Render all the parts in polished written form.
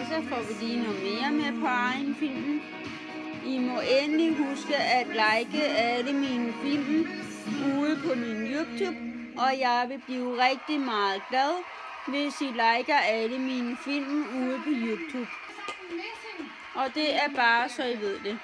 så får vi lige noget mere med på egen film. I må endelig huske at like alle mine film ude på min YouTube, og jeg vil blive rigtig meget glad, hvis I liker alle mine film ude på YouTube. Og det er bare så I ved det.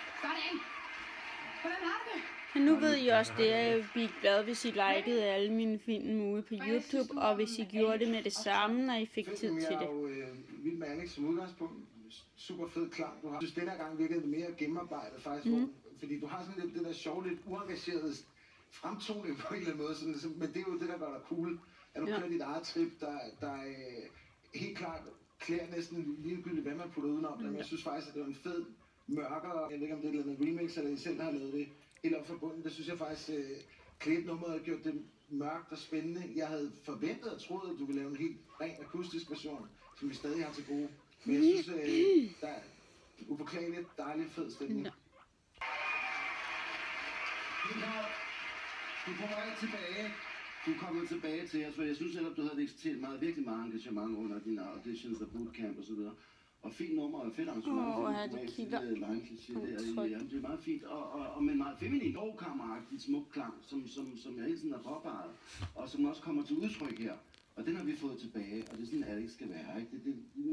Men nu ved I også det, at jeg vil blive glad, hvis I likede alle mine film ude på YouTube, og hvis I gjorde det med det samme, når I fik tid til det. Jeg er jo vild med Alex som udgangspunkt. Super fed klang, du har. Jeg synes, den her gang virkede mere gennemarbejdet faktisk, fordi du har sådan lidt det der sjove, lidt uengageret fremtoning på en eller anden måde, sådan, men det er jo det, der gør dig cool. At du kører dit eget trip, der helt klart klæder næsten ligegyldigt, hvad man putter udenom. Men jeg synes faktisk, at det var en fed, mørkere, jeg ved ikke om det er et eller andet remix, eller I selv har lavet det helt op forbundet. Det synes jeg faktisk, klædnummeret har gjort det mørkt og spændende. Jeg havde forventet og troet, at du ville lave en helt ren akustisk version, som vi stadig har til gode. Men jeg synes, der er upåklageligt dejlig fed stemning. Du kommer alt tilbage. Du er kommet tilbage til os, for jeg synes netop, du havde ekstremt meget, virkelig meget engagement under dine auditions og bootcamp og så videre. Og fint nummer og fedt arrangement. Det kigger. Det er meget fint, og med en meget feminin kammeragtig smuk klang, som jeg hele tiden har påpeget, og som også kommer til udtryk her. Og den har vi fået tilbage, og det er sådan, Alex skal være, ikke? Det